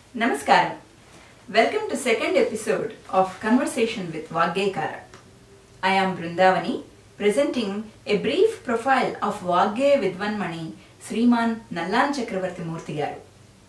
Namaskaram. Welcome to second episode of Conversation with Vaggeyakara. I am Brindavani, presenting a brief profile of Vaggey Vidvanmani Sriman Nallan Chakravarti Murthy garu.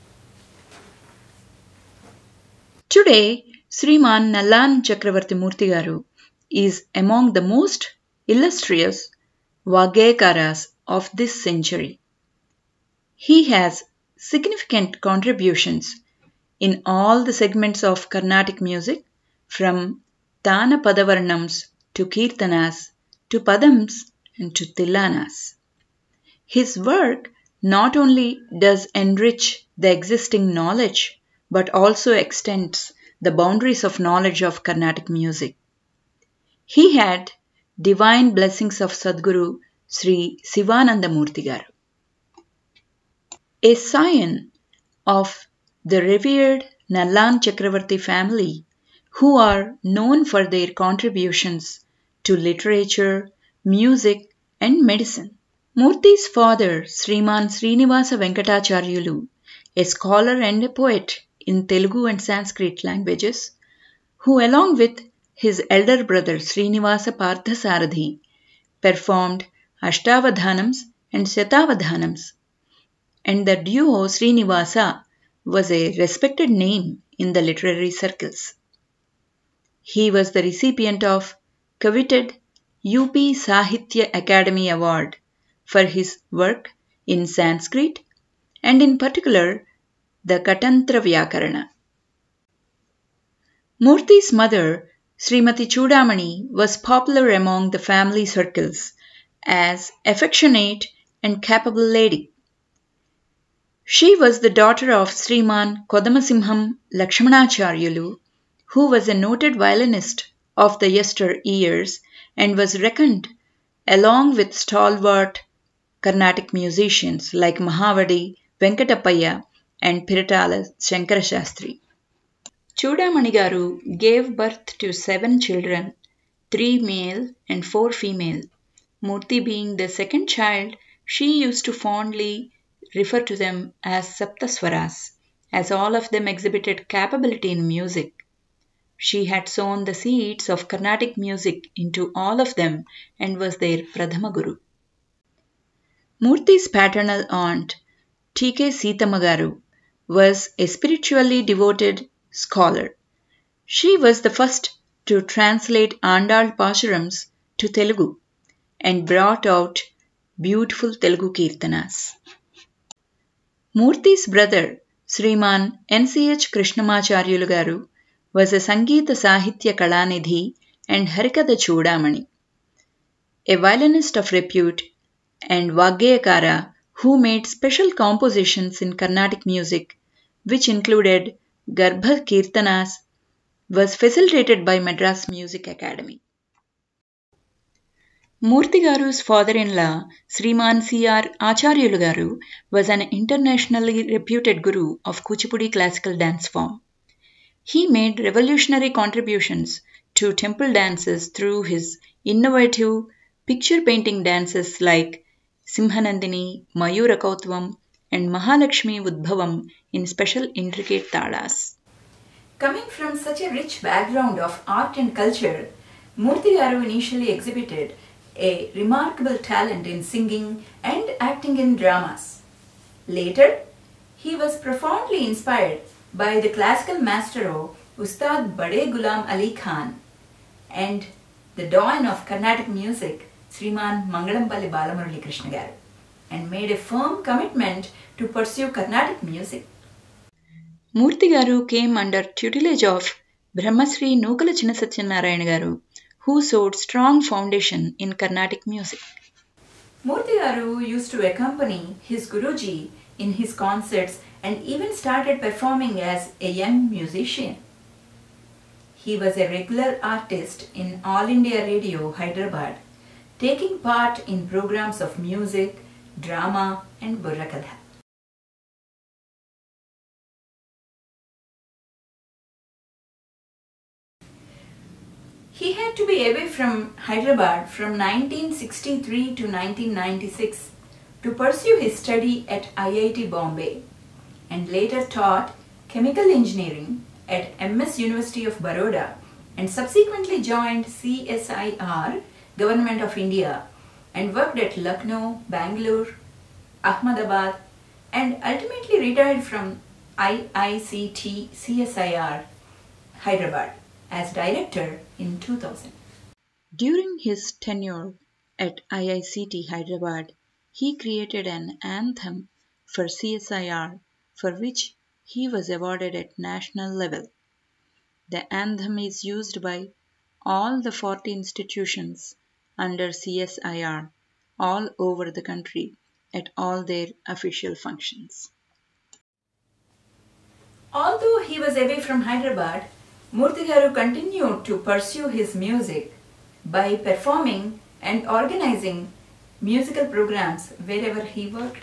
Today, Sriman Nallan Chakravarti Murthy garu is among the most illustrious Vaggeyakaras of this century. He has significant contributions in all the segments of Carnatic music, from Tana Padavarnams to Kirtanas to Padams and to Tillanas. His work not only does enrich the existing knowledge but also extends the boundaries of knowledge of Carnatic music. He had divine blessings of Sadguru Sri Sivananda Murthy garu. A scion of the revered Nallan Chakravarti family, who are known for their contributions to literature, music and medicine. Murthy's father, Sriman Srinivasa Venkatacharyulu, a scholar and a poet in Telugu and Sanskrit languages, who along with his elder brother Srinivasa Parthasarathi performed Ashtavadhanams and Shatavadhanams, and the duo Srinivasa was a respected name in the literary circles. He was the recipient of coveted UP Sahitya Academy Award for his work in Sanskrit and in particular the Katantra Vyakarana. Murthy's mother, Srimati Chudamani, was popular among the family circles as affectionate and capable lady. She was the daughter of Sriman Kodamasimham Lakshmanacharyulu, who was a noted violinist of the yesteryears and was reckoned along with stalwart Carnatic musicians like Mahavadi, Venkatapaya and Piratala Shankara Shastri. Chudamani garu gave birth to 7 children, 3 male and 4 female. Murthy being the second child, she used to fondly refer to them as Saptaswaras, as all of them exhibited capability in music. She had sown the seeds of Carnatic music into all of them and was their Pradhama Guru. Murthy's paternal aunt, T.K. Seethamma, was a spiritually devoted scholar. She was the first to translate Andal Pasharams to Telugu and brought out beautiful Telugu Kirtanas. Murthy's brother, Sriman N.C.H. Krishnamacharyulu garu, was a Sangeeta Sahitya Kalanidhi and Harikatha Chudamani, a violinist of repute and Vaggeyakara who made special compositions in Carnatic music, which included Garbha Kirtanas, was facilitated by Madras Music Academy. Murthy garu's father-in-law, Sriman C.R. Acharyulu garu, was an internationally reputed guru of Kuchipudi classical dance form. He made revolutionary contributions to temple dances through his innovative picture painting dances like Simhanandini, Mayurakautvam and Mahalakshmi Udbhavam in special intricate talas. Coming from such a rich background of art and culture, Murthy garu initially exhibited a remarkable talent in singing and acting in dramas. Later, he was profoundly inspired by the classical maestro Ustad Bade Ghulam Ali Khan and the dawn of Carnatic music Sriman Mangalampalli Balamurali Krishna garu, and made a firm commitment to pursue Carnatic music. Murthy garu came under tutelage of Brahmasri Nukala Chinna Satyanarayana garu, who sowed strong foundation in Carnatic music. Murthy garu used to accompany his Guruji in his concerts and even started performing as a young musician. He was a regular artist in All India Radio, Hyderabad, taking part in programs of music, drama and Burrakatha. He had to be away from Hyderabad from 1963 to 1996 to pursue his study at IIT Bombay, and later taught chemical engineering at MS University of Baroda and subsequently joined CSIR, Government of India, and worked at Lucknow, Bangalore, Ahmedabad, and ultimately retired from IICT CSIR, Hyderabad, as director in 2000. During his tenure at IICT Hyderabad, he created an anthem for CSIR for which he was awarded at national level. The anthem is used by all the 40 institutions under CSIR all over the country at all their official functions. Although he was away from Hyderabad, Murthy Garu continued to pursue his music by performing and organizing musical programs wherever he worked.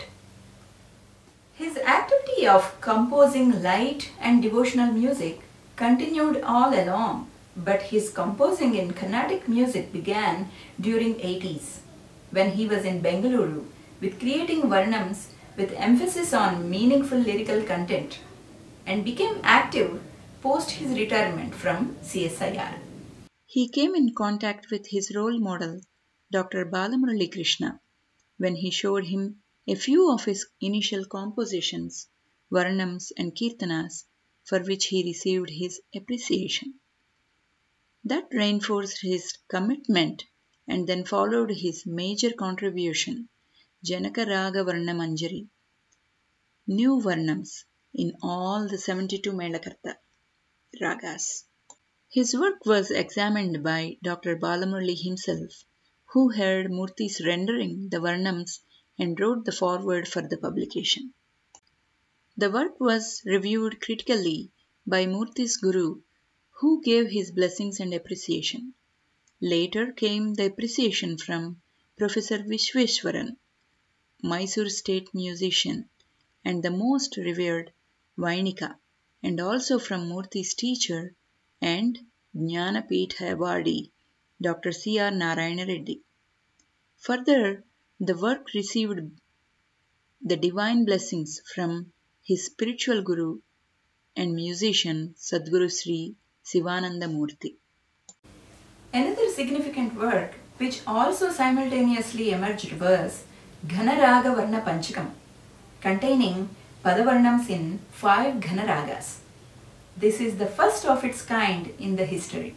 His activity of composing light and devotional music continued all along, but his composing in Carnatic music began during 80s when he was in Bengaluru with creating varnams with emphasis on meaningful lyrical content and became active post his retirement from CSIR. He came in contact with his role model, Dr. Balamurali Krishna, when he showed him a few of his initial compositions, varnams and kirtanas, for which he received his appreciation. That reinforced his commitment and then followed his major contribution, Janaka Raga Varna Manjari, new varnams in all the 72 Melakarta ragas. His work was examined by Dr. Balamurali himself, who heard Murthy's rendering the varnams and wrote the foreword for the publication. The work was reviewed critically by Murthy's guru, who gave his blessings and appreciation. Later came the appreciation from Professor Vishweshwaran, Mysore state musician, and the most revered Vainika, and also from Murthy's teacher and Jnanapitha awardee, Dr. C.R. Narayana Reddy. Further, the work received the divine blessings from his spiritual guru and musician Sadguru Sri Sivananda Murthy. Another significant work which also simultaneously emerged was Ghanaraga Varna Panchakam, containing Padavarnams in 5 Ghanaragas. This is the first of its kind in the history.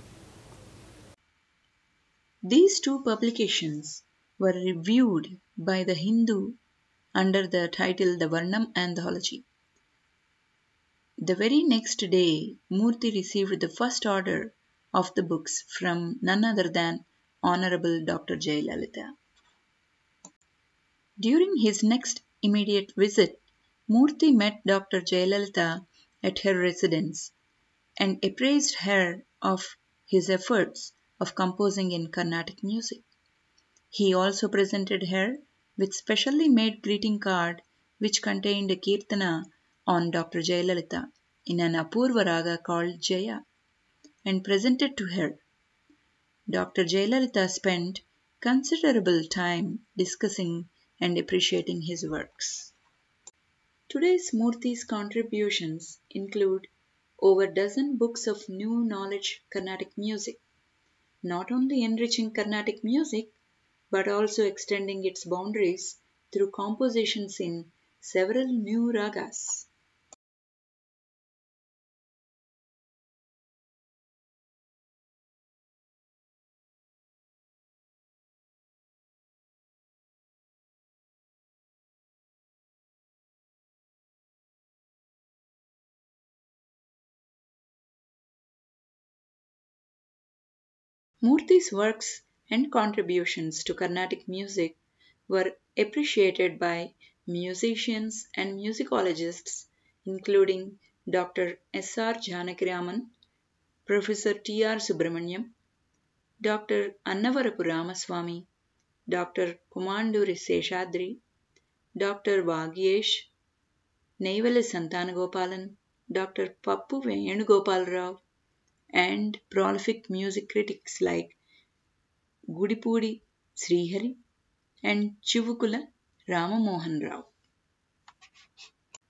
These two publications were reviewed by the Hindu under the title The Varnam Anthology. The very next day, Murthy received the first order of the books from none other than Honorable Dr. Jayalalitha. During his next immediate visit, Murthy met Dr. Jayalalitha at her residence and appraised her of his efforts of composing in Carnatic music. He also presented her with specially made greeting card which contained a kirtana on Dr. Jayalalitha in an Apurva raga called Jaya and presented to her. Dr. Jayalalitha spent considerable time discussing and appreciating his works. Today's Murthy's contributions include over a dozen books of new knowledge Carnatic music, not only enriching Carnatic music but also extending its boundaries through compositions in several new ragas. Murthy's works and contributions to Carnatic music were appreciated by musicians and musicologists including Dr. S.R. Janakiraman, Professor T.R. Subramaniam, Dr. Annavarapu Ramaswamy, Dr. Kumanduri Seshadri, Dr. Vagyesh, Neivalli Santanagopalan, Dr. Pappu Venugopal Rao, and prolific music critics like Gudipudi Srihari and Chivukula Ramamohan Rao.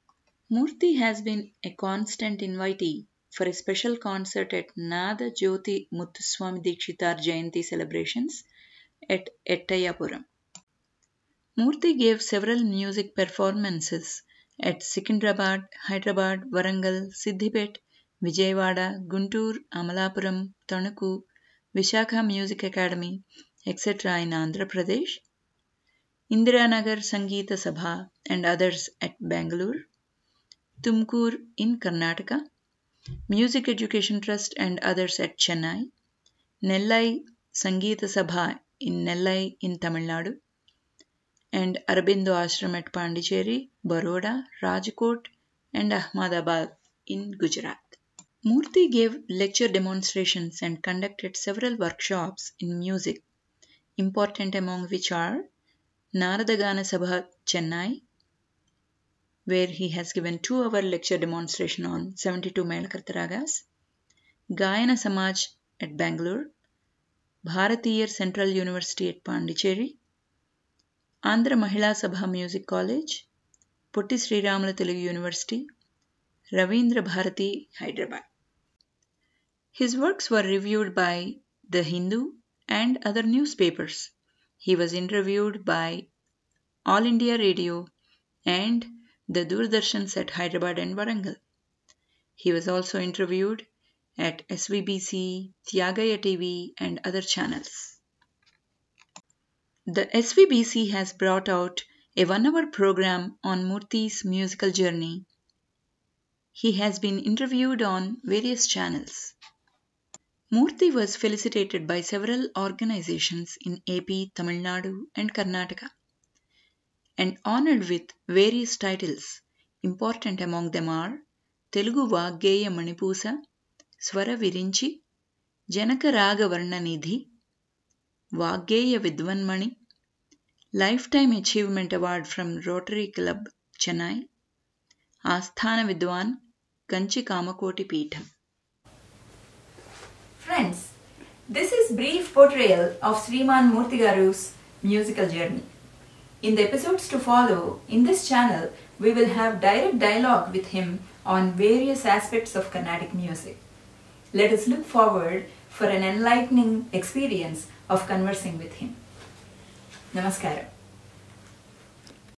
Murthy has been a constant invitee for a special concert at Nada Jyoti Muthuswami Dikshitar Jayanti celebrations at Ettayapuram. Murthy gave several music performances at Secunderabad, Hyderabad, Warangal, Siddipet, Vijayawada, Guntur, Amalapuram, Tanuku, Vishakha Music Academy, etc. in Andhra Pradesh, Indiranagar Sangeeta Sabha and others at Bangalore, Tumkur in Karnataka, Music Education Trust and others at Chennai, Nellai Sangeeta Sabha in Nellai in Tamil Nadu, and Aurobindo Ashram at Pondicherry, Baroda, Rajkot, and Ahmedabad in Gujarat. Murthy gave lecture demonstrations and conducted several workshops in music, important among which are Narada Gana Sabha, Chennai, where he has given 2-hour lecture demonstration on 72 Melakarta Ragas, Gayana Samaj at Bangalore, Bharatiyar Central University at Pondicherry, Andhra Mahila Sabha Music College, Putti Sriramula Telugu University, Ravindra Bharati, Hyderabad. His works were reviewed by The Hindu and other newspapers. He was interviewed by All India Radio and the Doordarshans at Hyderabad and Warangal. He was also interviewed at SVBC, Tyagaya TV and other channels. The SVBC has brought out a 1-hour program on Murthy's musical journey. He has been interviewed on various channels. Murthy was felicitated by several organizations in AP, Tamil Nadu and Karnataka and honored with various titles. Important among them are Telugu Vaggeya Manipusa, Swara Virinchi, Janaka Raga Varnanidhi, Vaggeya Vidvanmani, Lifetime Achievement Award from Rotary Club, Chennai, Asthana Vidwan, Kanchi Kamakoti Peetham. Friends, this is brief portrayal of Sriman Murthy Garu's musical journey. In the episodes to follow in this channel, we will have direct dialogue with him on various aspects of Carnatic music. Let us look forward for an enlightening experience of conversing with him. Namaskaram.